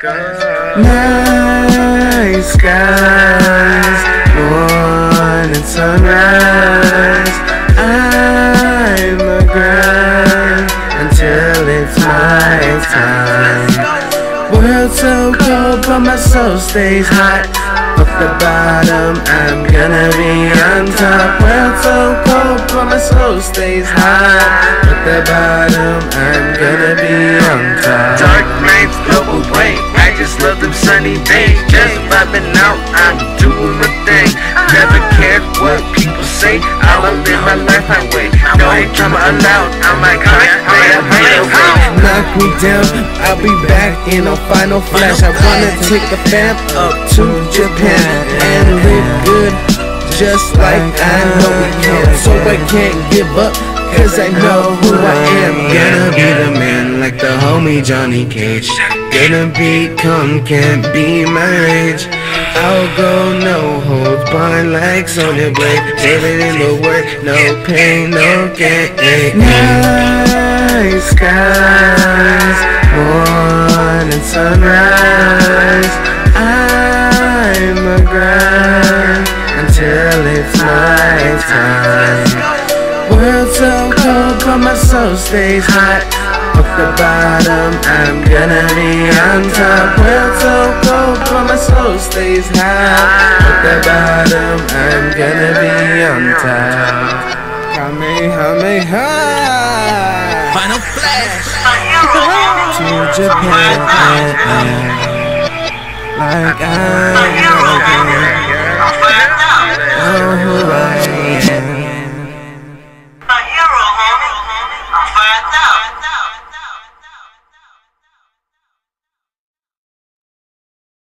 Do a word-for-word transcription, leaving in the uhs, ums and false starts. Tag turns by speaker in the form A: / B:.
A: Night skies, morning sunrise. I'm a grind until it's my time. World so cold, but my soul stays hot. Up the bottom, I'm gonna be on top. World so cold, but my soul stays hot. At the bottom, I'm gonna be on top.
B: Dark nights blow away, I just love them sunny days. Just vibing out, I'm doing my thing. Never cared what people say, I'll live my life my way. No drama allowed, I'm like,
A: knock me down, I'll be back in a final flash. I wanna take the fam up to Japan and live good, just like I know we can. So I can't give up, cause I know who I am. Gonna be the man like the homie Johnny Cage. Gonna become, can't be my age. I'll go no holds barred like Sonya blade. Living in the work, no pain, no gain. Night skies, morning sunrise. I'm a grind until it's my time. World so cold, but my soul stays hot. Up the bottom, I'm gonna be on top. World so cold, but my soul stays hot. Up the bottom, I'm gonna be on top. Kamehameha.
C: Final flash
A: To Japan, like I